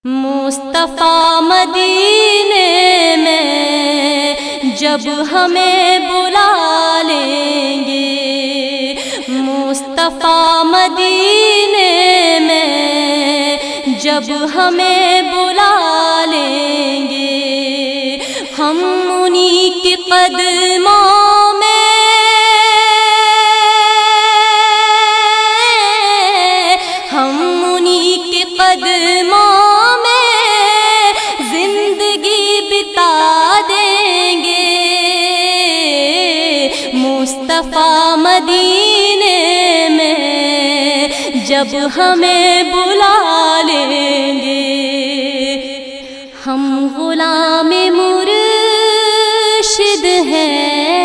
مصطفیٰ مدینے میں جب ہمیں بلا لیں گے، مصطفیٰ مدینے میں جب ہمیں بلا لیں گے، ہم انہی کے قدموں میں قدموں میں زندگی بتا دیں گے، مصطفیٰ مدینے میں جب ہمیں بلا لیں گے، ہم غلام مرشد ہیں،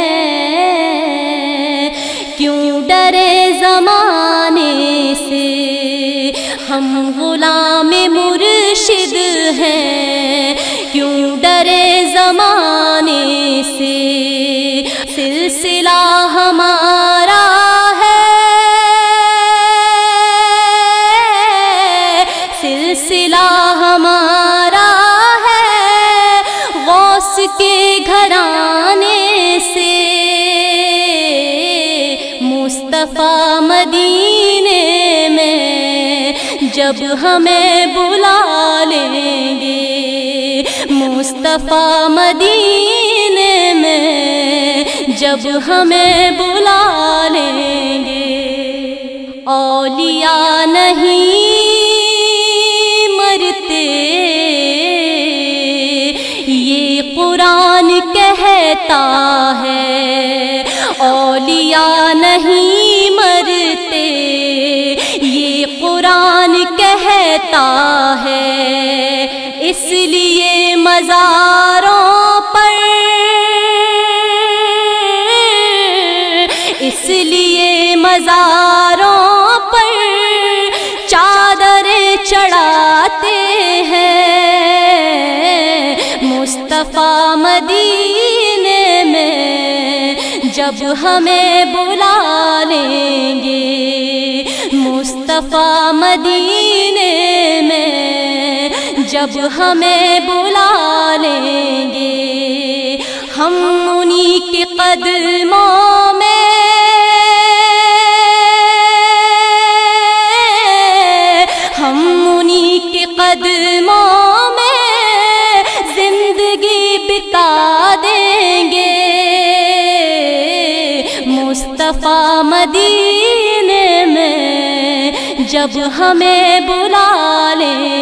کیوں ڈرے زمانے سے، ہم غلام مرشد ہیں، کیوں ڈرے زمانے سے، سلسلہ ہمارا ہے، سلسلہ ہمارا ہے غوث کے گھرانے سے، مصطفیٰ مدینے میں جب ہمیں بلا لیں گے، مصطفیٰ مدینے میں جب ہمیں بلا لیں گے، اولیاء نہیں مرتے یہ قرآن کہتا ہے، اولیاء نہیں مرتے یہ قرآن کہتا ہے، اس لیے مزاروں پر، اس لیے مزاروں پر چادریں چڑھاتے ہیں، مصطفیٰ مدینے میں جب ہمیں بلا لیں گے، مصطفیٰ مدینے میں جب ہمیں بلا لیں گے، ہم انہی کے قدموں میں، ہم انہی کے قدموں میں زندگی بتا دیں گے، مصطفیٰ مدینے میں جب ہمیں بلا لیں